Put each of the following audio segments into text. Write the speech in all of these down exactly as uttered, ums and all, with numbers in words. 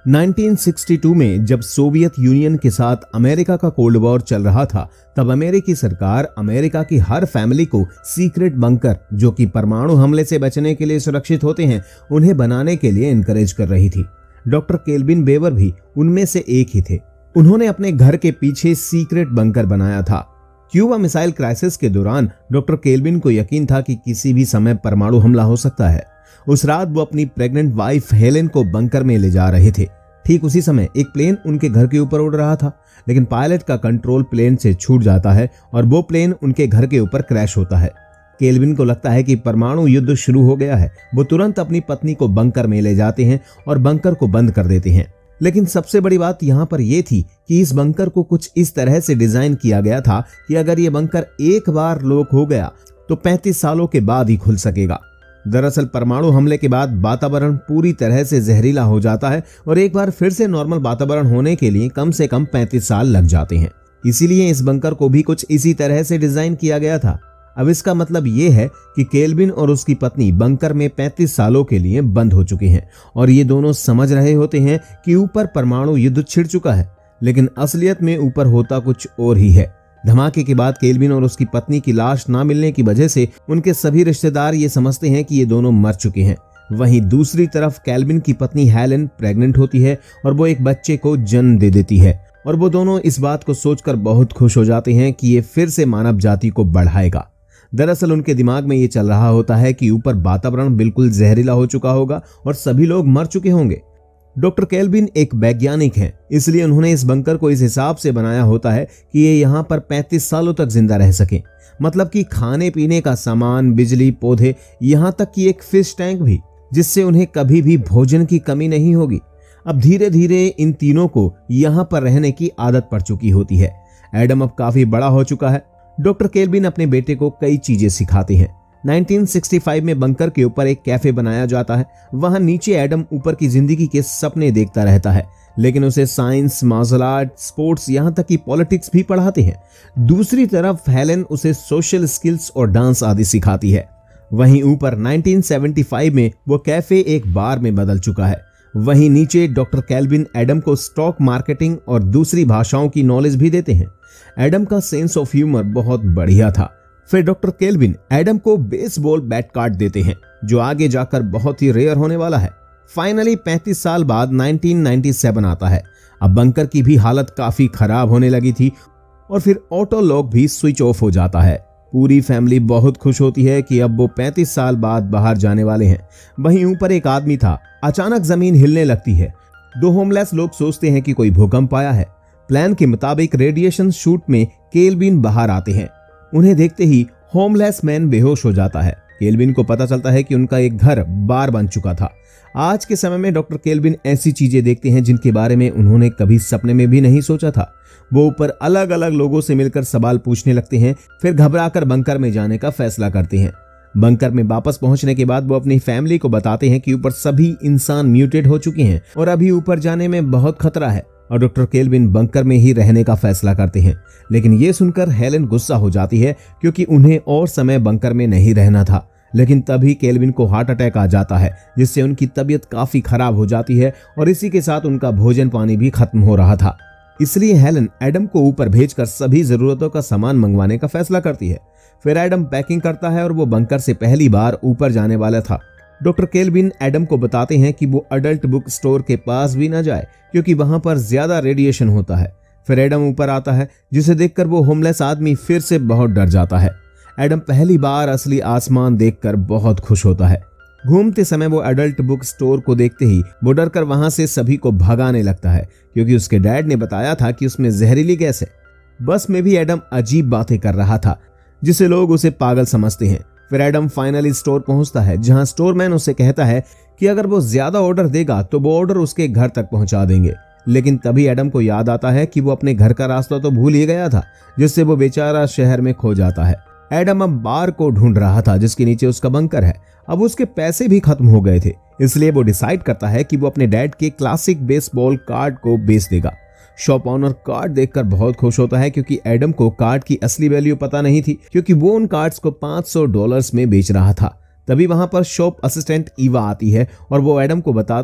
Nineteen sixty two में जब Soviet union के साथ अमेरिका का कोल्ड वॉर चल रहा था, तब अमेरिकी सरकार अमेरिका की हर फैमिली को सीक्रेट बंकर, जो कि परमाणु हमले से बचने के लिए सुरक्षित होते हैं, उन्हें बनाने के लिए एनकरेज कर रही थी। डॉक्टर केल्विन बेवर भी उनमें से एक ही थे। उन्होंने अपने घर के पीछे सीक्रेट बंकर बनाया था। क्यूबा मिसाइल क्राइसिस के दौरान डॉक्टर केल्विन को यकीन था कि किसी भी समय परमाणु हमला हो सकता है। उस रात वो अपनी प्रेग्नेंट वाइफ हेलेन को बंकर में ले जा रहे थे। ठीक उसी समय एक प्लेन उनके घर के ऊपर उड़ रहा था, लेकिन पायलट का कंट्रोल प्लेन से छूट जाता है और वो प्लेन उनके घर के ऊपर क्रैश होता है। केल्विन को लगता है कि परमाणु युद्ध शुरू हो गया है। वो तुरंत अपनी पत्नी को बंकर में ले जाते हैं और बंकर को बंद कर देते हैं। लेकिन सबसे बड़ी बात यहाँ पर यह थी कि इस बंकर को कुछ इस तरह से डिजाइन किया गया था कि अगर ये बंकर एक बार लॉक हो गया तो पैंतीस सालों के बाद ही खुल सकेगा। दरअसल परमाणु हमले के बाद वातावरण पूरी तरह से जहरीला हो जाता है और एक बार फिर से नॉर्मल वातावरण होने के लिए कम से कम पैंतीस साल लग जाते हैं। इसीलिए इस बंकर को भी कुछ इसी तरह से डिजाइन किया गया था। अब इसका मतलब ये है कि केल्विन और उसकी पत्नी बंकर में पैंतीस सालों के लिए बंद हो चुके हैं और ये दोनों समझ रहे होते हैं कि ऊपर परमाणु युद्ध छिड़ चुका है, लेकिन असलियत में ऊपर होता कुछ और ही है। धमाके के बाद केल्विन और उसकी पत्नी की लाश ना मिलने की वजह से उनके सभी रिश्तेदार ये समझते हैं कि ये दोनों मर चुके हैं। वहीं दूसरी तरफ केल्विन की पत्नी हेलेन प्रेग्नेंट होती है और वो एक बच्चे को जन्म दे देती है और वो दोनों इस बात को सोचकर बहुत खुश हो जाते हैं कि ये फिर से मानव जाति को बढ़ाएगा। दरअसल उनके दिमाग में ये चल रहा होता है कि ऊपर वातावरण बिल्कुल जहरीला हो चुका होगा और सभी लोग मर चुके होंगे। डॉक्टर केल्विन एक वैज्ञानिक हैं, इसलिए उन्होंने इस बंकर को इस हिसाब से बनाया होता है कि ये यहाँ पर पैंतीस सालों तक जिंदा रह सके। मतलब कि खाने पीने का सामान, बिजली, पौधे, यहाँ तक कि एक फिश टैंक भी, जिससे उन्हें कभी भी भोजन की कमी नहीं होगी। अब धीरे धीरे इन तीनों को यहाँ पर रहने की आदत पड़ चुकी होती है। एडम अब काफी बड़ा हो चुका है। डॉक्टर केल्विन अपने बेटे को कई चीजें सिखाते हैं। नाइनटीन सिक्सटी फाइव में बंकर के ऊपर एक कैफे बनाया जाता है। वहां नीचे एडम ऊपर की जिंदगी के सपने देखता रहता है, लेकिन उसे साइंस, मार्शल आर्ट, स्पोर्ट्स, यहां तक कि पॉलिटिक्स भी पढ़ाते हैं। दूसरी तरफ हेलेन उसे सोशल स्किल्स और डांस आदि सिखाती है। वहीं ऊपर नाइनटीन सेवेंटी फाइव में वो कैफे एक बार में बदल चुका है। वहीं नीचे डॉक्टर केल्विन एडम को स्टॉक मार्केटिंग और दूसरी भाषाओं की नॉलेज भी देते हैं। एडम का सेंस ऑफ ह्यूमर बहुत बढ़िया था। फिर डॉक्टर केल्विन एडम को बेसबॉल बैट कार्ड देते हैं, जो आगे जाकर बहुत ही रेयर होने वाला है। फाइनली पैंतीस साल बाद नाइनटीन नाइंटी सेवन आता है। अब बंकर की भी हालत काफी खराब होने लगी थी और फिर ऑटो लॉक भी स्विच ऑफ हो जाता है। पूरी फैमिली बहुत खुश होती है कि अब वो पैंतीस साल बाद बाहर जाने वाले हैं। वहीं ऊपर एक आदमी था। अचानक जमीन हिलने लगती है। दो होमलेस लोग सोचते हैं कि कोई भूकंप आया है। प्लान के मुताबिक रेडिएशन शूट में केल्विन बाहर आते हैं। उन्हें देखते ही होमलेस मैन बेहोश हो जाता है। केल्विन को पता चलता है कि उनका एक घर बार बन चुका था। आज के समय में डॉक्टर केल्विन ऐसी चीजें देखते हैं जिनके बारे में उन्होंने कभी सपने में भी नहीं सोचा था। वो ऊपर अलग अलग लोगों से मिलकर सवाल पूछने लगते हैं, फिर घबराकर बंकर में जाने का फैसला करते हैं। बंकर में वापस पहुंचने के बाद वो अपनी फैमिली को बताते हैं कि ऊपर सभी इंसान म्यूटेट हो चुके हैं और अभी ऊपर जाने में बहुत खतरा है, और डॉक्टर केल्विन बंकर में ही रहने का फैसला करते हैं। लेकिन ये सुनकर हेलेन गुस्सा हो जाती है, क्योंकि उन्हें और समय बंकर में नहीं रहना था। लेकिन तभी केल्विन को हार्ट अटैक आ जाता है, जिससे उनकी तबीयत काफी खराब हो जाती है और इसी के साथ उनका भोजन पानी भी खत्म हो रहा था। इसलिए हेलेन एडम को ऊपर भेजकर सभी जरूरतों का सामान मंगवाने का फैसला करती है। फिर एडम पैकिंग करता है और वो बंकर से पहली बार ऊपर जाने वाला था। डॉक्टर केल्विन एडम को बताते हैं कि वो अडल्ट बुक स्टोर के पास भी ना जाए, क्योंकि वहां पर ज्यादा रेडिएशन होता है। फिर एडम ऊपर आता है, जिसे देखकर वो होमलेस आदमी फिर से बहुत डर जाता है। एडम पहली बार असली आसमान देखकर बहुत खुश होता है। घूमते समय वो अडल्ट बुक स्टोर को देखते ही वो डरकर वहां से सभी को भगाने लगता है, क्योंकि उसके डैड ने बताया था कि उसमें जहरीली गैस है। बस में भी एडम अजीब बातें कर रहा था, जिसे लोग उसे पागल समझते हैं। फिर एडम फाइनली स्टोर पहुंचता है, जहां स्टोरमैन उसे कहता है कि अगर वो ज्यादा ऑर्डर देगा तो वो ऑर्डर उसके घर तक पहुंचा देंगे। लेकिन तभी एडम को याद आता है कि वो अपने घर का रास्ता तो भूल ही गया था, जिससे वो बेचारा शहर में खो जाता है। एडम अब बार को ढूंढ रहा था जिसके नीचे उसका बंकर है। अब उसके पैसे भी खत्म हो गए थे, इसलिए वो डिसाइड करता है कि वो अपने डैड के क्लासिक बेसबॉल कार्ड को बेच देगा। शॉप ऑनर कार्ड देखकर बहुत खुश होता है, क्योंकि एडम को कार्ड की असली वैल्यू पता नहीं थी, क्योंकि वो उन कार्ड्स को पाँच सौ डॉलर्स में बेच रहा था। तभी वहां पर शॉप असिस्टेंट ईवा आती है और वो एडम को बताती है कि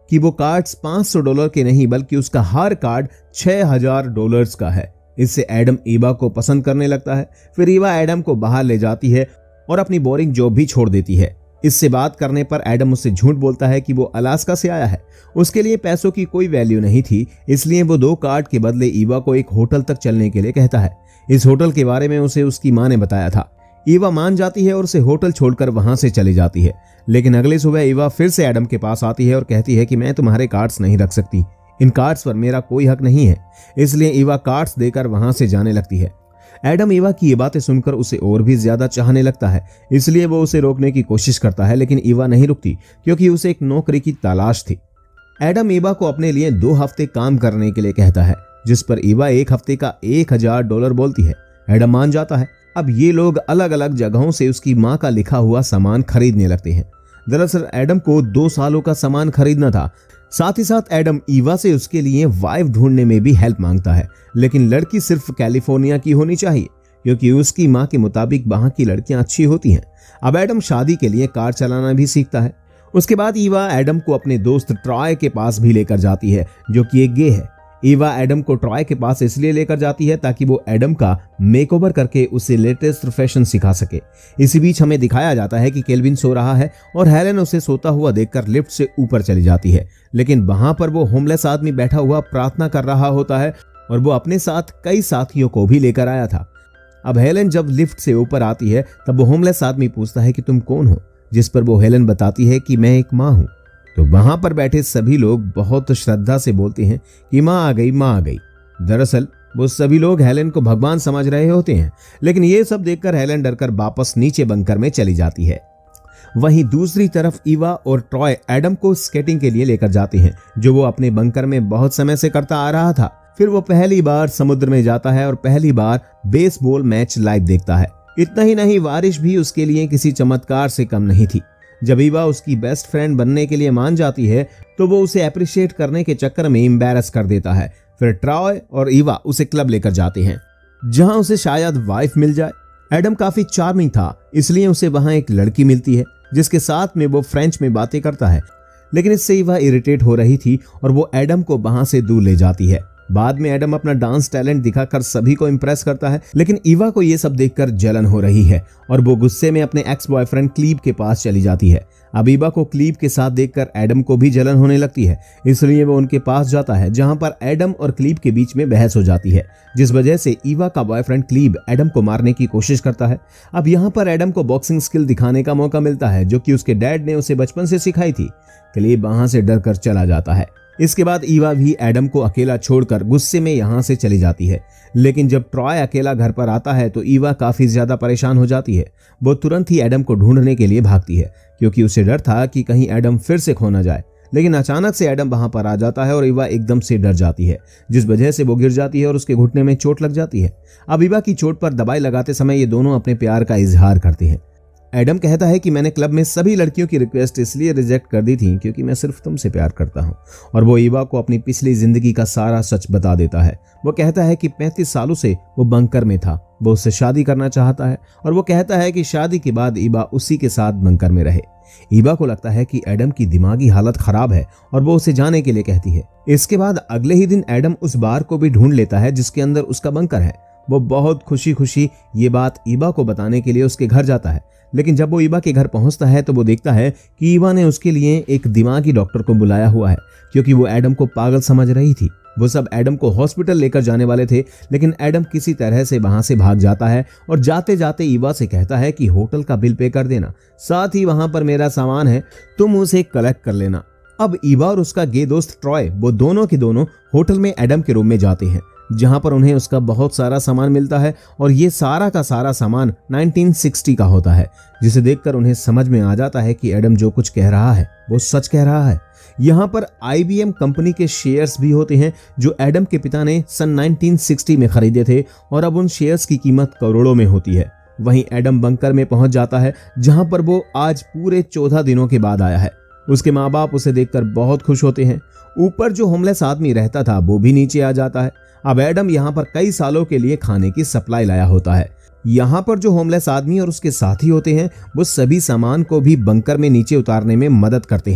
कि वो कार्ड्स पाँच सौ डॉलर के नहीं बल्कि उसका हर कार्ड छह हज़ार डॉलर्स का है। इससे एडम ईवा को पसंद करने लगता है। फिर ईवा एडम को बाहर ले जाती है और अपनी बोरिंग जॉब भी छोड़ देती है। इससे बात करने पर एडम उससे झूठ बोलता है कि वो अलास्का से आया है, उसके लिए पैसों की कोई वैल्यू नहीं थी, इसलिए वो दो कार्ड के बदले ईवा को एक होटल तक चलने के लिए कहता है। इस होटल के बारे में उसे उसकी माँ ने बताया था। ईवा मान जाती है और उसे होटल छोड़कर वहां से चली जाती है। लेकिन अगले सुबह ईवा फिर से एडम के पास आती है और कहती है कि मैं तुम्हारे कार्ड्स नहीं रख सकती, इन कार्ड्स पर मेरा कोई हक नहीं है। इसलिए ईवा कार्ड्स देकर वहां से जाने लगती है। एडम ईवा की ये बातें सुनकर उसे और भी ज्यादा चाहने लगता है, इसलिए वो उसे रोकने की कोशिश करता है, लेकिन ईवा नहीं रुकती क्योंकि उसे एक नौकरी की तलाश थी। एडम ईवा को अपने लिए दो हफ्ते काम करने के लिए कहता है, जिस पर ईवा एक हफ्ते का एक हजार डॉलर बोलती है। एडम मान जाता है। अब ये लोग अलग अलग जगहों से उसकी माँ का लिखा हुआ सामान खरीदने लगते हैं। दरअसल एडम को दो सालों का सामान खरीदना था। साथ ही साथ एडम ईवा से उसके लिए वाइफ ढूंढने में भी हेल्प मांगता है, लेकिन लड़की सिर्फ कैलिफोर्निया की होनी चाहिए क्योंकि उसकी माँ के मुताबिक वहां की लड़कियां अच्छी होती हैं। अब एडम शादी के लिए कार चलाना भी सीखता है। उसके बाद ईवा एडम को अपने दोस्त ट्रॉय के पास भी लेकर जाती है, जो कि एक गे है। ईवा एडम को ट्रॉय के पास इसलिए लेकर जाती है ताकि वो एडम का मेकओवर करके उसे लेटेस्ट फैशन सिखा सके। इसी बीच हमें दिखाया जाता है कि केल्विन सो रहा है और हेलेन उसे सोता हुआ देखकर लिफ्ट से ऊपर चली जाती है, लेकिन वहां पर वो होमलेस आदमी बैठा हुआ प्रार्थना कर रहा होता है और वो अपने साथ कई साथियों को भी लेकर आया था। अब हेलेन जब लिफ्ट से ऊपर आती है तब वो होमलेस आदमी पूछता है कि तुम कौन हो, जिस पर वो हेलेन बताती है कि मैं एक माँ हूँ। तो वहां पर बैठे सभी लोग बहुत श्रद्धा से बोलते हैं कि माँ आ गई, माँ आ गई। दरअसल वो सभी लोग हेलेन को भगवान समझ रहे होते हैं, लेकिन ये सब देखकर हेलेन डरकर वापस नीचे बंकर में चली जाती है। वहीं दूसरी तरफ ईवा और ट्रॉय एडम को स्केटिंग के लिए लेकर जाते हैं, जो वो अपने बंकर में बहुत समय से करता आ रहा था। फिर वो पहली बार समुद्र में जाता है और पहली बार बेसबॉल मैच लाइव देखता है। इतना ही नहीं, बारिश भी उसके लिए किसी चमत्कार से कम नहीं थी। जब ईवा उसकी बेस्ट फ्रेंड बनने के लिए मान जाती है तो वो उसे अप्रिशिएट करने के चक्कर में एम्बैरस कर देता है। फिर ट्रॉय और ईवा उसे क्लब लेकर जाते हैं, जहां उसे शायद वाइफ मिल जाए। एडम काफी चार्मिंग था, इसलिए उसे वहां एक लड़की मिलती है जिसके साथ में वो फ्रेंच में बातें करता है, लेकिन इससे ईवा इरिटेट हो रही थी और वो एडम को वहां से दूर ले जाती है। बाद में एडम अपना डांस टैलेंट दिखाकर सभी को इम्प्रेस करता है, लेकिन ईवा को ये सब देखकर जलन हो रही है और वो गुस्से में अपने एक्स बॉयफ्रेंड क्लीव के पास चली जाती है। अब ईवा को क्लीव के साथ देखकर एडम को भी जलन होने लगती है, इसलिए वो उनके पास जाता है, जहां पर एडम और क्लीव के बीच में बहस हो जाती है, जिस वजह से ईवा का बॉयफ्रेंड क्लीव एडम को मारने की कोशिश करता है। अब यहाँ पर एडम को बॉक्सिंग स्किल दिखाने का मौका मिलता है, जो कि उसके डैड ने उसे बचपन से सिखाई थी। क्लीव वहां से डर कर चला जाता है। इसके बाद ईवा भी एडम को अकेला छोड़कर गुस्से में यहाँ से चली जाती है, लेकिन जब ट्रॉय अकेला घर पर आता है तो ईवा काफी ज्यादा परेशान हो जाती है। वो तुरंत ही एडम को ढूंढने के लिए भागती है, क्योंकि उसे डर था कि कहीं एडम फिर से खो न जाए। लेकिन अचानक से एडम वहां पर आ जाता है और ईवा एकदम से डर जाती है, जिस वजह से वो गिर जाती है और उसके घुटने में चोट लग जाती है। अब ईवा की चोट पर दवाई लगाते समय ये दोनों अपने प्यार का इजहार करते हैं। एडम कहता है कि मैंने क्लब में सभी लड़कियों की रिक्वेस्ट इसलिए रिजेक्ट कर दी थी क्योंकि मैं सिर्फ तुमसे प्यार करता हूँ, और वो ईवा को अपनी पिछली जिंदगी का सारा सच बता देता है। वो कहता है कि पैंतीस सालों से वो बंकर में था, वो उससे शादी करना चाहता है, और वो कहता है कि शादी के बाद ईवा उसी के साथ बंकर में रहे। ईवा को लगता है कि एडम की दिमागी हालत खराब है और वो उसे जाने के लिए कहती है। इसके बाद अगले ही दिन एडम उस बार को भी ढूंढ लेता है जिसके अंदर उसका बंकर है। वो बहुत खुशी खुशी ये बात ईवा को बताने के लिए उसके घर जाता है, लेकिन जब वो ईवा के घर पहुंचता है तो वो देखता है कि ईवा ने उसके लिए एक दिमागी डॉक्टर को बुलाया हुआ है, क्योंकि वो एडम को पागल समझ रही थी। वो सब एडम को हॉस्पिटल लेकर जाने वाले थे, लेकिन एडम किसी तरह से वहां से भाग जाता है और जाते जाते ईवा से कहता है कि होटल का बिल पे कर देना, साथ ही वहां पर मेरा सामान है, तुम उसे कलेक्ट कर लेना। अब ईवा और उसका गे दोस्त ट्रॉय, वो दोनों के दोनों होटल में एडम के रूम में जाते हैं, जहां पर उन्हें उसका बहुत सारा सामान मिलता है, और ये सारा का सारा सामान उन्नीस सौ साठ का होता है, जिसे देखकर उन्हें समझ में आ जाता है कि एडम जो कुछ कह रहा है वो सच कह रहा है। यहाँ पर आई बी एम कंपनी के शेयर्स भी होते हैं, जो एडम के पिता ने सन उन्नीस सौ साठ में खरीदे थे, और अब उन शेयर्स की कीमत करोड़ों में होती है। वहीं एडम बंकर में पहुंच जाता है, जहां पर वो आज पूरे चौदह दिनों के बाद आया है। उसके माँ बाप उसे देखकर बहुत खुश होते हैं। ऊपर जो होमलेस आदमी रहता था वो भी नीचे आ जाता है। अब एडम यहाँ पर कई सालों के लिए खाने की सप्लाई लाया होता है। यहाँ पर जो होमलेस आदमी और उसके साथी होते हैं वो सभी सामान को भी बंकर में नीचे उतारने में मदद करते हैं।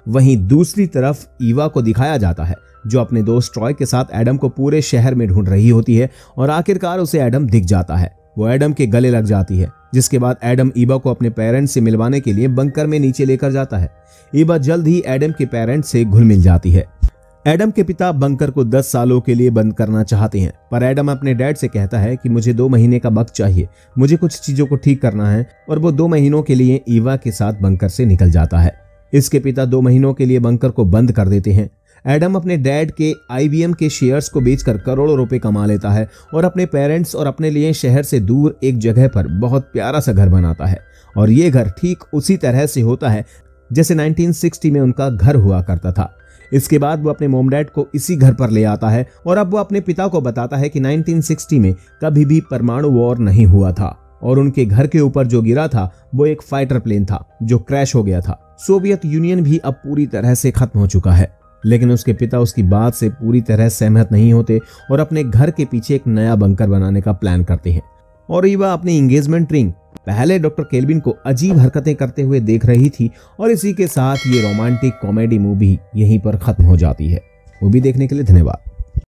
वहीं दूसरी तरफ ईवा को दिखाया जाता है जो अपने दोस्त ट्रॉय के साथ एडम को पूरे शहर में ढूंढ रही होती है और आखिरकार उसे एडम दिख जाता है। वो एडम के गले लग जाती है, जिसके बाद एडम ईवा को अपने पेरेंट्स से मिलवाने के लिए बंकर में नीचे लेकर जाता है। ईवा जल्द ही एडम के पेरेंट्स से घुल मिल जाती है। एडम के पिता बंकर को दस सालों के लिए बंद करना चाहते हैं, पर एडम अपने डैड से कहता है कि मुझे दो महीने का वक्त चाहिए, मुझे कुछ चीजों को ठीक करना है, और वो दो महीनों के लिए ईवा के साथ बंकर से निकल जाता है। इसके पिता दो महीनों के लिए बंकर को बंद कर देते हैं। एडम अपने डैड के आईबीएम के शेयर्स को बेचकर करोड़ों रुपए कमा लेता है और अपने पेरेंट्स और अपने लिए शहर से दूर एक जगह पर बहुत प्यारा सा घर बनाता है। और ये घर ठीक उसी तरह से होता है जैसे उन्नीस सौ साठ में उनका घर हुआ करता था। इसके बाद वो अपने मोम डैड को इसी घर पर ले आता है और अब वो अपने पिता को बताता है कि उन्नीस सौ साठ में कभी भी परमाणु वॉर नहीं हुआ था और उनके घर के ऊपर जो गिरा था वो एक फाइटर प्लेन था जो क्रैश हो गया था। सोवियत यूनियन भी अब पूरी तरह से खत्म हो चुका है, लेकिन उसके पिता उसकी बात से पूरी तरह सहमत नहीं होते और अपने घर के पीछे एक नया बंकर बनाने का प्लान करते हैं। और ईवा अपनी एंगेजमेंट रिंग पहले डॉक्टर केल्विन को अजीब हरकतें करते हुए देख रही थी और इसी के साथ ये रोमांटिक कॉमेडी मूवी यहीं पर खत्म हो जाती है। मूवी देखने के लिए धन्यवाद।